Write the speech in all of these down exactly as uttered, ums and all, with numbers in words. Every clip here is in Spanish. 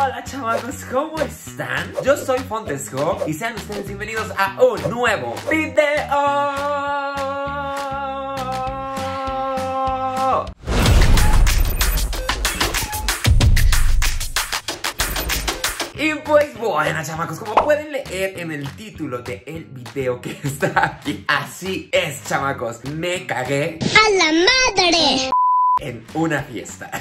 Hola chamacos, ¿cómo están? Yo soy Fontesco y sean ustedes bienvenidos a un nuevo video. Y pues bueno chamacos, como pueden leer en el título del video que está aquí, así es chamacos, me cagué ¡a la madre! en una fiesta.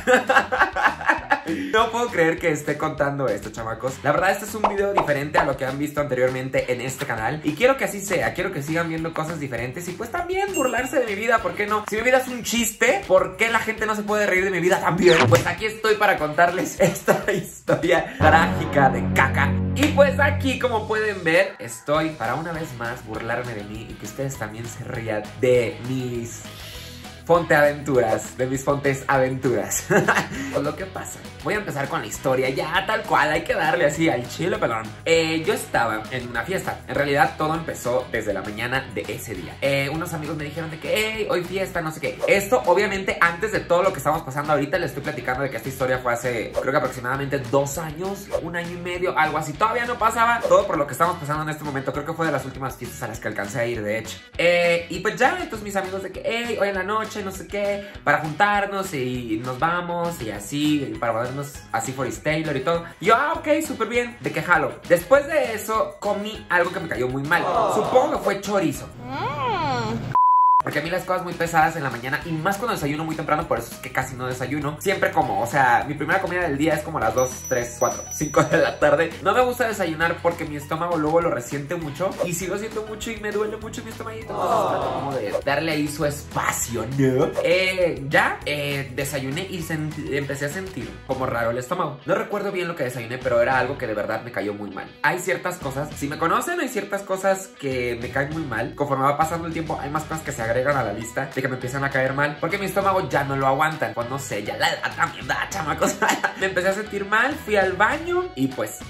No puedo creer que esté contando esto, chamacos. La verdad, este es un video diferente a lo que han visto anteriormente en este canal. Y quiero que así sea, quiero que sigan viendo cosas diferentes. Y pues también burlarse de mi vida, ¿por qué no? Si mi vida es un chiste, ¿por qué la gente no se puede reír de mi vida también? Pues aquí estoy para contarles esta historia trágica de caca. Y pues aquí, como pueden ver, estoy para una vez más burlarme de mí y que ustedes también se rían de mis Fonte aventuras, de mis Fontes aventuras. Pues lo que pasa, voy a empezar con la historia ya tal cual, hay que darle así al chile, perdón. eh, Yo estaba en una fiesta, en realidad todo empezó desde la mañana de ese día. eh, Unos amigos me dijeron de que, hey, hoy fiesta, no sé qué. Esto obviamente antes de todo lo que estamos pasando ahorita. Les estoy platicando de que esta historia fue hace, creo que aproximadamente dos años, un año y medio, algo así. Todavía no pasaba todo por lo que estamos pasando en este momento. Creo que fue de las últimas fiestas a las que alcancé a ir, de hecho. eh, Y pues ya, entonces mis amigos de que, hey, hoy en la noche, no sé qué, para juntarnos y nos vamos y así, para ponernos así Forest Taylor y todo. Y yo, ah, ok, súper bien, de que jalo. Después de eso, comí algo que me cayó muy mal. Supongo que fue chorizo. Porque a mí las cosas muy pesadas en la mañana, y más cuando desayuno muy temprano, por eso es que casi no desayuno. Siempre como, o sea, mi primera comida del día es como a las dos, tres, cuatro, cinco de la tarde. No me gusta desayunar porque mi estómago luego lo resiente mucho y si lo siento mucho y me duele mucho mi estomaguito. Entonces trato como de darle ahí su espacio, ¿no? Eh, ya, eh, desayuné y empecé a sentir como raro el estómago. No recuerdo bien lo que desayuné, pero era algo que de verdad me cayó muy mal. Hay ciertas cosas, si me conocen, hay ciertas cosas que me caen muy mal. Conforme va pasando el tiempo, hay más cosas que se agregan a la lista de que me empiezan a caer mal porque mi estómago ya no lo aguantan. Pues no sé, ya la edad también da, chamacos. Me empecé a sentir mal, fui al baño y pues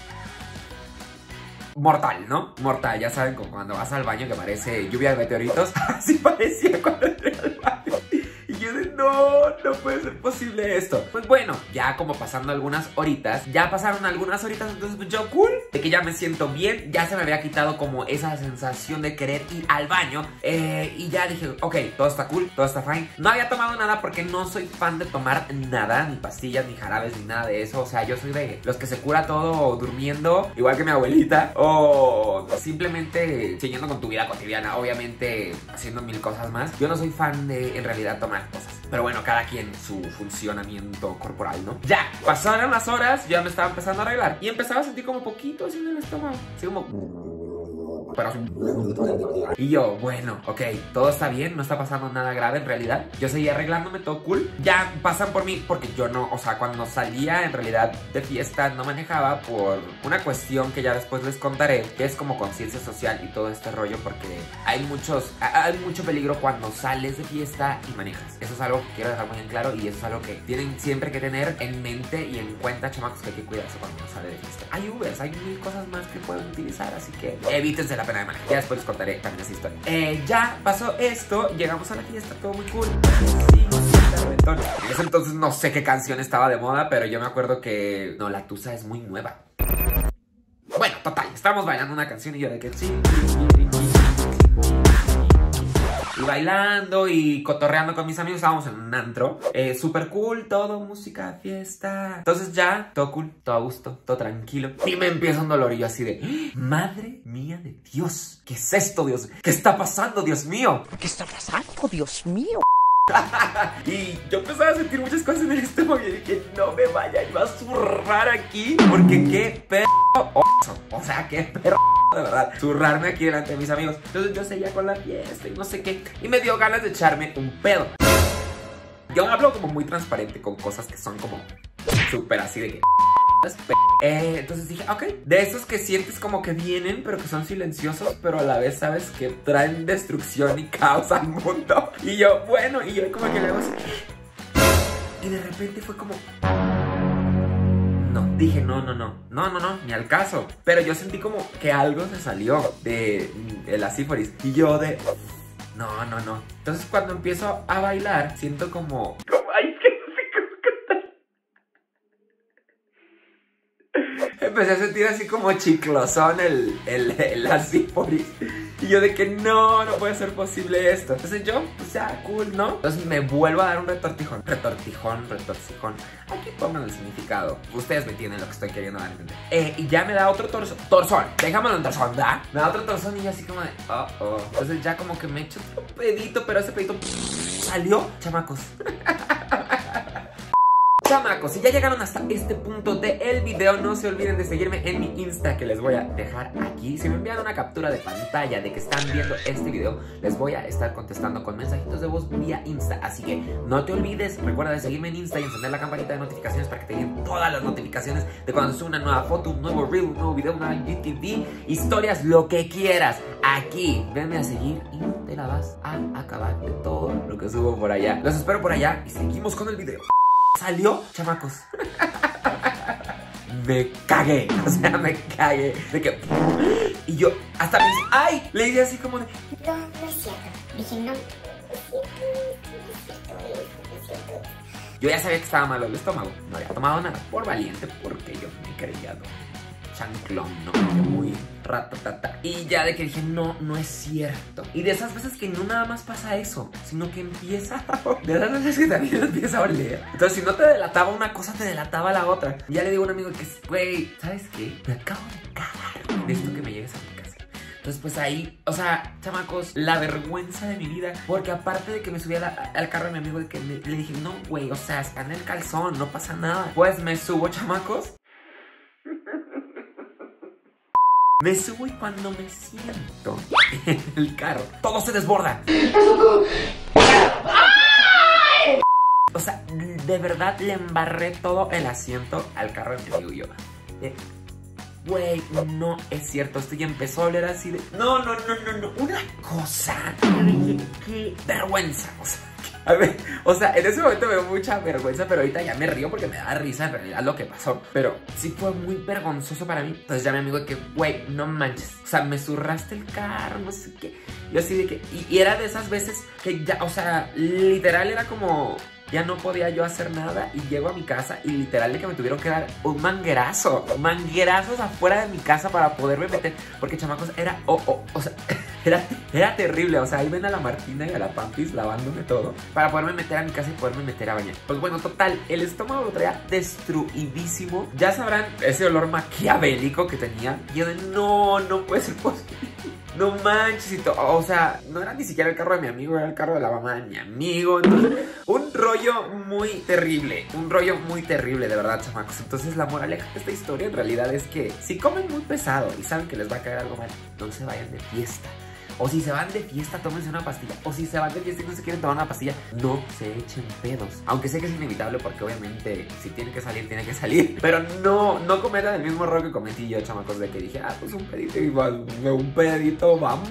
mortal, ¿no? Mortal, ya saben, como cuando vas al baño que parece lluvia de meteoritos. Así parecía cuando entré al baño. Y yo de, no, no puede ser posible esto. Pues bueno, ya como pasando algunas horitas, ya pasaron algunas horitas, entonces pues yo cool, de que ya me siento bien, ya se me había quitado como esa sensación de querer ir al baño. eh, Y ya dije, ok, todo está cool, todo está fine. No había tomado nada porque no soy fan de tomar nada, ni pastillas, ni jarabes, ni nada de eso. O sea, yo soy de los que se cura todo durmiendo, igual que mi abuelita, o simplemente siguiendo con tu vida cotidiana, obviamente haciendo mil cosas más. Yo no soy fan de en realidad tomar cosas, pero bueno, cada quien su funcionamiento corporal, ¿no? Ya, pasaron las horas, ya me estaba empezando a arreglar y empezaba a sentir como poquito así en el estómago, así como... Pero... Y yo, bueno, ok, todo está bien, no está pasando nada grave en realidad. Yo seguía arreglándome, todo cool. Ya pasan por mí porque yo no, o sea, cuando salía en realidad de fiesta no manejaba por una cuestión que ya después les contaré, que es como conciencia social y todo este rollo, porque hay muchos, hay mucho peligro cuando sales de fiesta y manejas. Eso es algo que quiero dejar muy en claro y eso es algo que tienen siempre que tener en mente y en cuenta, chamacos, que hay que cuidarse cuando uno sale de fiesta. Hay Ubers, hay mil cosas más que pueden utilizar, así que evítense la pena de manejar. Ya después les contaré también esa historia. Eh, ya pasó esto, llegamos a la fiesta, todo muy cool. Sí, en ese entonces no sé qué canción estaba de moda, pero yo me acuerdo que... No, La Tusa es muy nueva. Bueno, total, estábamos bailando una canción y yo de que sí, y bailando y cotorreando con mis amigos. Estábamos en un antro, eh, súper cool, todo, música, fiesta. Entonces ya, todo cool, todo a gusto, todo tranquilo. Y me empieza un dolor y yo así de, madre mía de Dios, ¿qué es esto, Dios? ¿Qué está pasando, Dios mío? ¿Qué está pasando, Dios mío? Y yo empezaba a sentir muchas cosas en el estómago y dije, no me vaya yo a zurrar aquí, porque qué perro oso. O sea, qué perro, de verdad, zurrarme aquí delante de mis amigos. Entonces yo seguía con la fiesta y no sé qué, y me dio ganas de echarme un pedo. Yo hablo como muy transparente con cosas que son como súper así de que... Eh, entonces dije, ok, de esos que sientes como que vienen, pero que son silenciosos, pero a la vez sabes que traen destrucción y caos al mundo. Y yo, bueno, y yo como que luego así, y de repente fue como... No, dije, no, no, no, no, no, no, ni al caso. Pero yo sentí como que algo se salió de, de la sífilis. Y yo de... No, no, no. Entonces cuando empiezo a bailar, siento como... Ay, es que no sé cómo cantar. Empecé a sentir así como chiclosón el, el, el asíporis. Y yo de que no, no puede ser posible esto. Entonces yo, pues ya, cool, ¿no? Entonces me vuelvo a dar un retortijón. Retortijón, retorcijón. Aquí pongan el significado. Ustedes me entienden lo que estoy queriendo dar a entender. Eh, y ya me da otro torso, torzón. Déjamelo en torzón, ¿da? Me da otro torzón y yo así como de, oh, oh. Entonces ya como que me echo otro pedito, pero ese pedito salió, chamacos. Chamacos, si ya llegaron hasta este punto del video, no se olviden de seguirme en mi Insta, que les voy a dejar aquí. Si me envían una captura de pantalla de que están viendo este video, les voy a estar contestando con mensajitos de voz vía Insta. Así que no te olvides, recuerda de seguirme en Insta y encender la campanita de notificaciones para que te lleguen todas las notificaciones de cuando suba una nueva foto, un nuevo reel, un nuevo video, una G T V, historias, lo que quieras. Aquí, venme a seguir y no te la vas a acabar de todo lo que subo por allá. Los espero por allá y seguimos con el video. ¿Salió, chamacos? Me cagué, o sea, me cagué. De que... Y yo hasta me dice, ¡ay! Le dije así como de... No, no es cierto. Dije, no, no es cierto, no es cierto, no es cierto. Yo ya sabía que estaba malo el estómago. No había tomado nada por valiente, porque yo me creía ¿no? chanclón, ¿no? Muy ratatata. Y ya de que dije, no, no es cierto. Y de esas veces que no nada más pasa eso, sino que empieza a... De esas veces que también empieza a oler. Entonces, si no te delataba una cosa, te delataba la otra. Y ya le digo a un amigo que, güey, ¿sabes qué? Me acabo de cagar. Necesito que me llegues a mi casa. Entonces, pues ahí, o sea, chamacos, la vergüenza de mi vida. Porque aparte de que me subí a la, al carro de mi amigo, de que me, le dije, no, güey, o sea, está en el calzón, no pasa nada. Pues me subo, chamacos. Me subo y cuando me siento en el carro, todo se desborda. O sea, de verdad le embarré todo el asiento al carro de mi amigo y yo. Güey, no es cierto. Esto ya empezó a oler así de... No, no, no, no, no. Una cosa. Qué vergüenza. O sea, a ver, o sea, en ese momento me dio mucha vergüenza, pero ahorita ya me río porque me da risa en realidad lo que pasó. Pero sí fue muy vergonzoso para mí. Entonces ya mi amigo de que, güey, no manches. O sea, me zurraste el carro, no sé qué. Yo así de que... Y, y era de esas veces que ya, o sea, literal era como... Ya no podía yo hacer nada y llego a mi casa y literal de que me tuvieron que dar un manguerazo. Manguerazos afuera de mi casa para poderme meter. Porque, chamacos, era... Oh, oh, o sea, era, era terrible. O sea, ahí ven a la Martina y a la Pampis lavándome todo para poderme meter a mi casa y poderme meter a bañar. Pues bueno, total, el estómago lo traía destruidísimo. Ya sabrán ese olor maquiavélico que tenía. Y yo de, no, no puede ser posible. No manches, o sea, no era ni siquiera el carro de mi amigo, era el carro de la mamá de mi amigo. Entonces, un rollo muy terrible, un rollo muy terrible, de verdad, chamacos. Entonces, la moraleja de esta historia en realidad es que si comen muy pesado y saben que les va a caer algo mal, no se vayan de fiesta. O si se van de fiesta, tómense una pastilla. O si se van de fiesta y no se quieren tomar una pastilla, no se echen pedos. Aunque sé que es inevitable porque obviamente si tiene que salir, tiene que salir. Pero no, no cometan el mismo error que cometí yo, chamacos, de que dije, ah, pues un pedito y un pedito, vamos.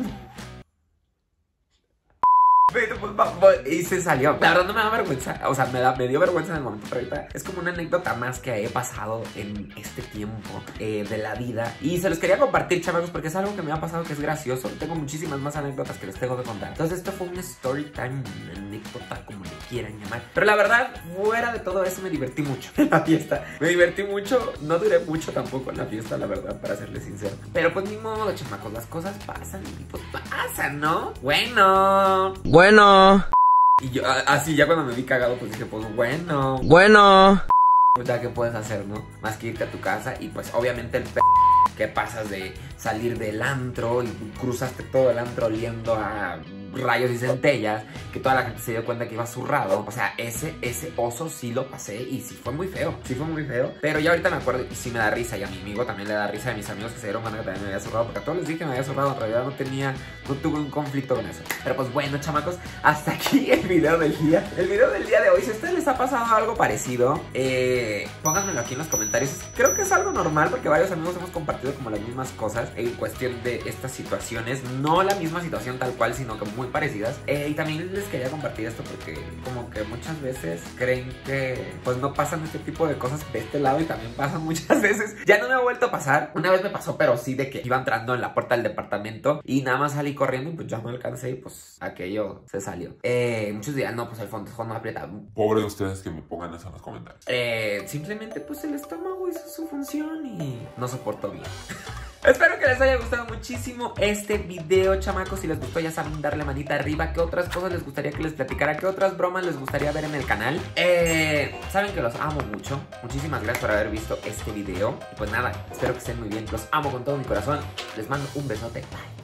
Y se salió. La verdad no me da vergüenza. O sea, me, da, me dio vergüenza en el momento. Pero ahorita es como una anécdota más que he pasado en este tiempo eh, de la vida. Y se los quería compartir, chamacos, porque es algo que me ha pasado que es gracioso. Tengo muchísimas más anécdotas que les tengo que contar. Entonces esto fue un story time, una anécdota, como le quieran llamar. Pero la verdad, fuera de todo eso, me divertí mucho en la fiesta. Me divertí mucho. No duré mucho tampoco en la fiesta, la verdad, para serles sincero. Pero pues ni modo, chamacos, las cosas pasan y pues pasan, ¿no? Bueno. Bueno. Y yo, así ya cuando me vi cagado, pues dije, pues bueno. Bueno. Pues ya, ¿qué puedes hacer, no? Más que irte a tu casa y pues obviamente el p... que pasas de salir del antro y cruzaste todo el antro oliendo a rayos y centellas, que toda la gente se dio cuenta que iba zurrado. O sea, ese, ese oso sí lo pasé y sí fue muy feo, sí fue muy feo. Pero ya ahorita me acuerdo y sí me da risa, y a mi amigo también le da risa, a mis amigos que se dieron cuenta que también me había zurrado, porque a todos les dije que me había zurrado, en realidad no tenía, no tuve un conflicto con eso. Pero pues bueno, chamacos, hasta aquí el video del día. El video del día de hoy, si a ustedes les ha pasado algo parecido, eh, pónganmelo aquí en los comentarios. Creo que es algo normal porque varios amigos hemos compartido como las mismas cosas en cuestión de estas situaciones. No la misma situación tal cual, sino que muy muy parecidas. Eh, y también les quería compartir esto porque como que muchas veces creen que pues no pasan este tipo de cosas de este lado y también pasan muchas veces. Ya no me ha vuelto a pasar. Una vez me pasó, pero sí de que iba entrando en la puerta del departamento y nada más salí corriendo y pues ya no alcancé y pues aquello se salió. Eh, muchos dirán, no, pues el fondo, el fondo aprieta. Pobre de ustedes que me pongan eso en los comentarios. Eh, simplemente pues el estómago hizo su función y no soportó bien. Espero que les haya gustado muchísimo este video, chamacos. Si les gustó, ya saben, darle manita arriba. ¿Qué otras cosas les gustaría que les platicara? ¿Qué otras bromas les gustaría ver en el canal? Eh, saben que los amo mucho. Muchísimas gracias por haber visto este video. Y pues nada, espero que estén muy bien. Los amo con todo mi corazón. Les mando un besote. Bye.